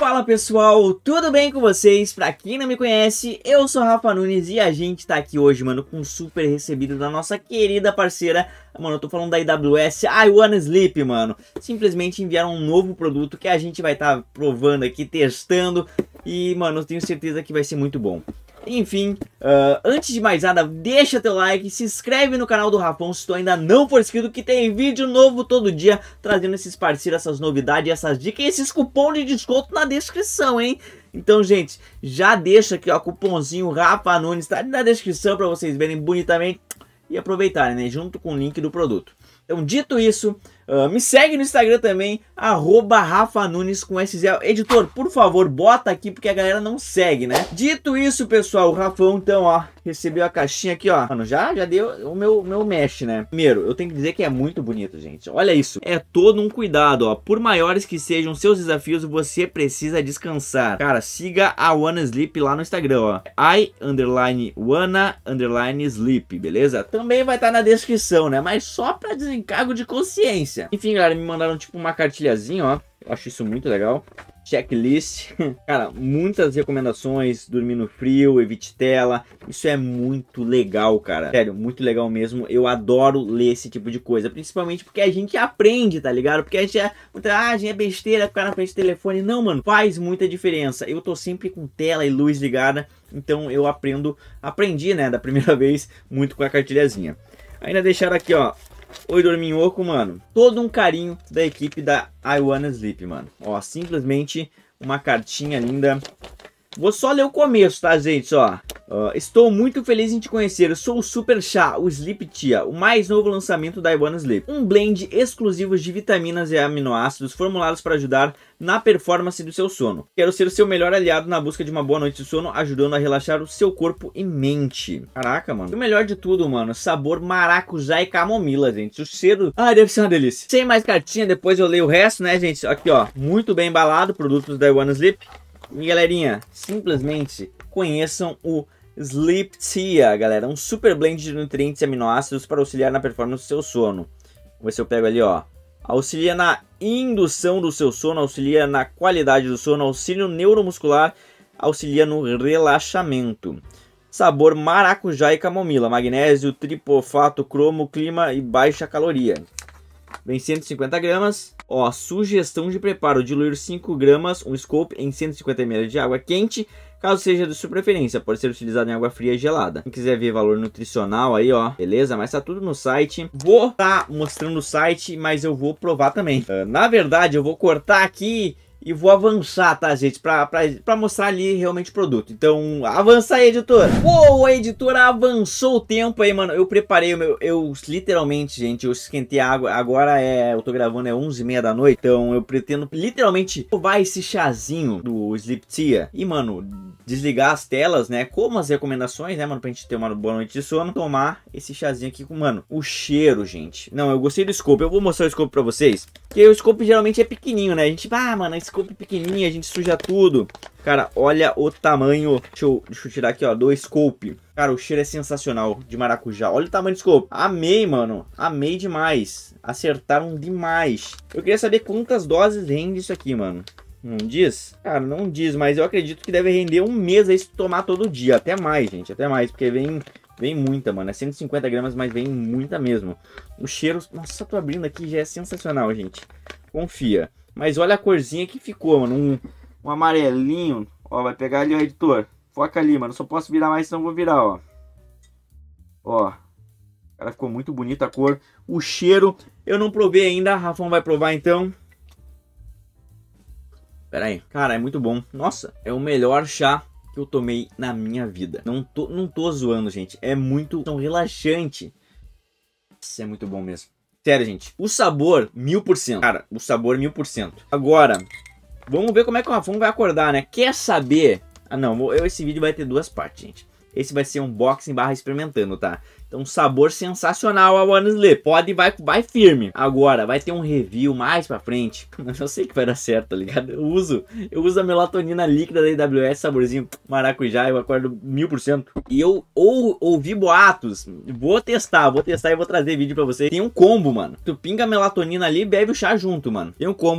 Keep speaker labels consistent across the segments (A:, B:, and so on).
A: Fala pessoal, tudo bem com vocês? Pra quem não me conhece, eu sou Rafa Nunes e a gente tá aqui hoje, mano, com um super recebido da nossa querida parceira. Mano, eu tô falando da AWS I Wanna Sleep, mano. Simplesmente enviaram um novo produto que a gente vai estar provando aqui, testando. E, mano, eu tenho certeza que vai ser muito bom. Enfim, antes de mais nada, deixa teu like, se inscreve no canal do Rafão se tu ainda não for inscrito, que tem vídeo novo todo dia, trazendo esses parceiros, essas novidades, essas dicas e esses cupons de desconto na descrição, hein? Então, gente, já deixa aqui, ó, cupomzinho Rafa Nunes, tá na descrição pra vocês verem bonitamente e aproveitarem, né, junto com o link do produto. Então, dito isso, me segue no Instagram também, @RafaNunes com SZ. Editor, por favor, bota aqui porque a galera não segue, né? Dito isso, pessoal, o Rafão, então, ó, recebeu a caixinha aqui, ó. Mano, já deu o meu mesh, né? Primeiro, eu tenho que dizer que é muito bonito, gente. Olha isso. É todo um cuidado, ó. Por maiores que sejam seus desafios, você precisa descansar. Cara, siga a Wanna Sleep lá no Instagram, ó. I_Wanna_Sleep, beleza? Também vai estar na descrição, né? Mas só pra desencargo de consciência. Enfim, galera, me mandaram tipo uma cartilhazinha, ó. Eu acho isso muito legal. Checklist. Cara, muitas recomendações. Dormir no frio, evite tela. Isso é muito legal, cara. Sério, muito legal mesmo. Eu adoro ler esse tipo de coisa. Principalmente porque a gente aprende, tá ligado? Porque a gente é besteira ficar na frente do telefone. Não, mano, faz muita diferença. Eu tô sempre com tela e luz ligada. Então eu aprendi, né, da primeira vez, muito com a cartilhazinha. Ainda deixaram aqui, ó. Oi, dorminhoco, mano. Todo um carinho da equipe da I Wanna Sleep, mano. Ó, simplesmente uma cartinha linda. Vou só ler o começo, tá, gente? Ó. Estou muito feliz em te conhecer. Eu sou o Super Chá, o Sleep Tia, o mais novo lançamento da I Wanna Sleep. Um blend exclusivo de vitaminas e aminoácidos formulados para ajudar na performance do seu sono. Quero ser o seu melhor aliado na busca de uma boa noite de sono, ajudando a relaxar o seu corpo e mente. Caraca, mano. E o melhor de tudo, mano, sabor maracujá e camomila, gente. O cheiro... Ah, deve ser uma delícia. Sem mais cartinha, depois eu leio o resto, né, gente? Aqui, ó. Muito bem embalado, produtos da I Wanna Sleep. E, galerinha, simplesmente conheçam o Sleep Tia, galera. Um super blend de nutrientes e aminoácidos para auxiliar na performance do seu sono. Vamos ver se eu pego ali, ó. Auxilia na indução do seu sono, auxilia na qualidade do sono, auxílio neuromuscular, auxilia no relaxamento. Sabor maracujá e camomila, magnésio, tripofato, cromo, clima e baixa caloria. Vem 150 gramas. Ó, sugestão de preparo: diluir 5 gramas, um scoop em 150 ml de água quente, caso seja de sua preferência. Pode ser utilizado em água fria e gelada. Quem quiser ver valor nutricional aí, ó, beleza? Mas tá tudo no site. Vou tá mostrando o site, mas eu vou provar também. Na verdade, eu vou cortar aqui e vou avançar, tá, gente? Pra mostrar ali realmente o produto. Então, avança aí, editor. Uou, a editora avançou o tempo aí, mano. Eu preparei o meu... Eu literalmente, gente, eu esquentei a água. Agora eu tô gravando, 11h30 da noite. Então, eu pretendo literalmente provar esse chazinho do Sleep Tia. E, mano, desligar as telas, né? Como as recomendações, né, mano? Pra gente ter uma boa noite de sono. Tomar esse chazinho aqui com, mano, o cheiro, gente. Não, eu gostei do scope. Eu vou mostrar o scope pra vocês. Porque o scope geralmente é pequenininho, né? A gente, mano, esse scope pequenininho, a gente suja tudo. Cara, olha o tamanho. Deixa eu tirar aqui, ó, do scope. Cara, o cheiro é sensacional de maracujá. Olha o tamanho do scope. Amei, mano. Amei demais. Acertaram demais. Eu queria saber quantas doses rende isso aqui, mano. Não diz? Cara, não diz, mas eu acredito que deve render um mês aí se tomar todo dia. Até mais, gente. Até mais, porque vem muita, mano. É 150 gramas, mas vem muita mesmo. O cheiro... Nossa, tô abrindo aqui, já é sensacional, gente. Confia. Mas olha a corzinha que ficou, mano. Um amarelinho. Ó, vai pegar ali, ó, editor. Foca ali, mano. Só posso virar mais, senão vou virar, ó. Ó. Cara, ficou muito bonita a cor. O cheiro, eu não provei ainda. Rafão vai provar, então. Pera aí. Cara, é muito bom. Nossa, é o melhor chá que eu tomei na minha vida. Não tô zoando, gente. É muito relaxante. Isso é muito bom mesmo. Sério, gente. O sabor, 1000%. Cara, o sabor, 1000%. Agora, vamos ver como é que o Rafão vai acordar, né? Quer saber? Ah, não. Esse vídeo vai ter duas partes, gente. Esse vai ser um unboxing / experimentando, tá? Então, sabor sensacional a Wanna Sleep. Vai firme. Agora, vai ter um review mais pra frente. Eu sei que vai dar certo, tá ligado? Eu uso a melatonina líquida da AWS, saborzinho maracujá, eu acordo 1000%. E eu ouvi boatos. Vou testar e vou trazer vídeo pra vocês. Tem um combo, mano. Tu pinga a melatonina ali e bebe o chá junto, mano. Tem um combo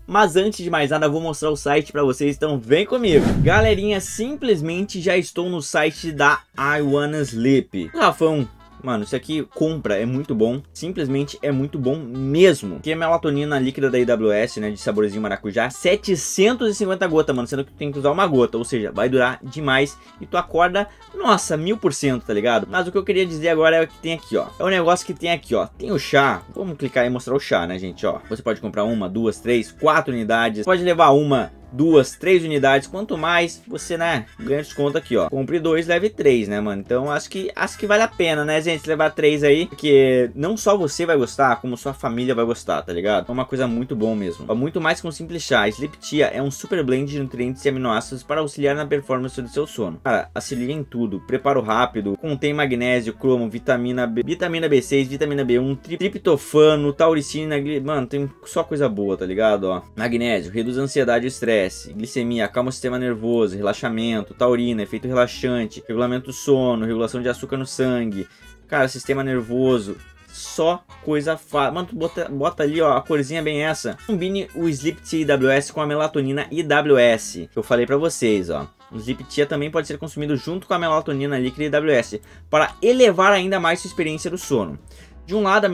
A: Mas antes de mais nada, eu vou mostrar o site pra vocês, então vem comigo. Galerinha, simplesmente já estou no site da I Wanna Sleep. Rafão, mano, isso aqui, compra, é muito bom. Simplesmente é muito bom mesmo. Aqui é melatonina líquida da IWS, né, de saborzinho maracujá. 750 gotas, mano, sendo que tu tem que usar uma gota. Ou seja, vai durar demais. E tu acorda, nossa, 1000%, tá ligado? Mas o que eu queria dizer agora é o que tem aqui, ó. É um negócio que tem aqui, ó. Tem o chá. Vamos clicar e mostrar o chá, né, gente, ó. Você pode comprar uma, duas, três, 4 unidades. Pode levar uma, 2, 3 unidades, quanto mais você, né, ganha desconto aqui, ó. Compre 2, leve 3, né, mano? Então acho que vale a pena, né, gente, levar 3 aí, porque não só você vai gostar, como sua família vai gostar, tá ligado? É uma coisa muito bom mesmo. Muito mais que um simples chá. Sleep Tea é um super blend de nutrientes e aminoácidos para auxiliar na performance do seu sono. Cara, auxilia em tudo. Preparo rápido, contém magnésio, cromo, vitamina B6, vitamina B1, triptofano, tauricina, mano, tem só coisa boa, tá ligado, ó. Magnésio, reduz a ansiedade e estresse, glicemia, acalma o sistema nervoso, relaxamento, taurina, efeito relaxante, regulamento do sono, regulação de açúcar no sangue, cara, sistema nervoso, só coisa fácil. Mano, tu bota ali, ó, a corzinha bem essa. Combine o Sleep Tea IWS com a melatonina IWS, que eu falei pra vocês, ó. O Sleep Tea também pode ser consumido junto com a melatonina líquida IWS, para elevar ainda mais sua experiência do sono. De um lado,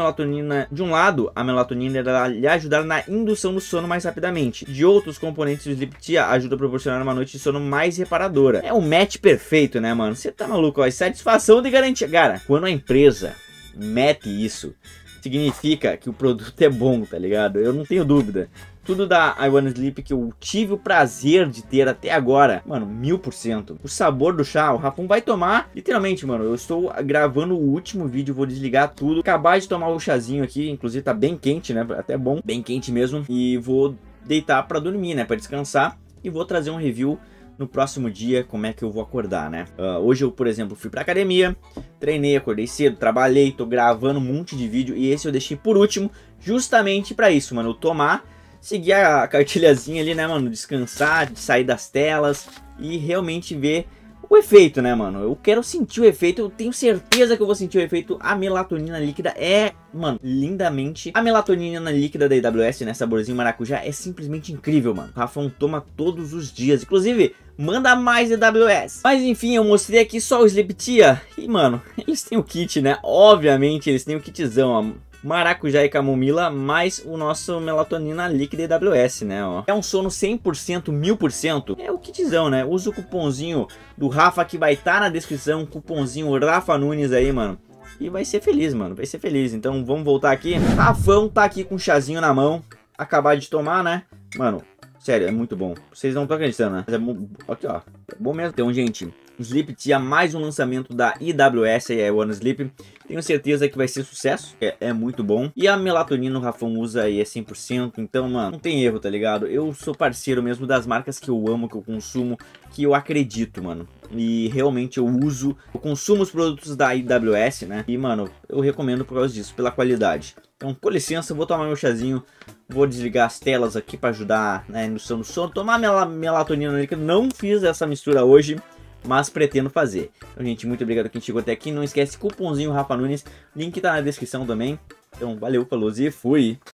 A: a melatonina irá lhe ajudar na indução do sono mais rapidamente. De outros, componentes do Sleep Tea ajudam a proporcionar uma noite de sono mais reparadora. É um match perfeito, né, mano? Você tá maluco, ó. Satisfação de garantia. Cara, quando a empresa mete isso, significa que o produto é bom, tá ligado? Eu não tenho dúvida. Tudo da I Wanna Sleep que eu tive o prazer de ter até agora, mano, 1000%. O sabor do chá, o Rafão vai tomar, literalmente, mano, eu estou gravando o último vídeo, vou desligar tudo. Acabar de tomar o chazinho aqui, inclusive tá bem quente, né, até bom, bem quente mesmo. E vou deitar pra dormir, né, pra descansar. E vou trazer um review no próximo dia, como é que eu vou acordar, né? Hoje eu, por exemplo, fui pra academia, treinei, acordei cedo, trabalhei, tô gravando um monte de vídeo. E esse eu deixei por último, justamente pra isso, mano, eu tomar, seguir a cartilhazinha ali, né, mano, descansar, sair das telas e realmente ver o efeito, né, mano? Eu quero sentir o efeito, eu tenho certeza que eu vou sentir o efeito. A melatonina líquida é, mano, lindamente. A melatonina líquida da IWS, né, saborzinho maracujá, é simplesmente incrível, mano. O Rafão toma todos os dias, inclusive, manda mais IWS. Mas enfim, eu mostrei aqui só o Sleep Tea e, mano, eles têm o kit, né? Obviamente, eles têm o kitzão, ó. Maracujá e camomila, mais o nosso melatonina líquida IWS, né, ó. É um sono 100%, 1000%. É o kitzão, né? Usa o cupomzinho do Rafa que vai estar na descrição, cupomzinho Rafa Nunes aí, mano. E vai ser feliz, mano, vai ser feliz. Então vamos voltar aqui. Rafão tá aqui com um chazinho na mão, acabar de tomar, né? Mano, sério, é muito bom. Vocês não estão acreditando, né? Mas é bom, aqui, ó, é bom mesmo. Então, gente, Sleep Tea, mais um lançamento da IWS, I Wanna Sleep. Tenho certeza que vai ser sucesso, é muito bom. E a melatonina o Rafão usa aí é 100%, então, mano, não tem erro, tá ligado? Eu sou parceiro mesmo das marcas que eu amo, que eu consumo, que eu acredito, mano. E realmente eu consumo os produtos da IWS, né? E, mano, eu recomendo por causa disso, pela qualidade. Então, com licença, eu vou tomar meu chazinho, vou desligar as telas aqui pra ajudar na indução do sono. Tomar melatonina líquida, não fiz essa mistura hoje, mas pretendo fazer. Então, gente, muito obrigado a quem chegou até aqui. Não esquece, cupomzinho Rafa Nunes, link tá na descrição também. Então, valeu, falou e fui!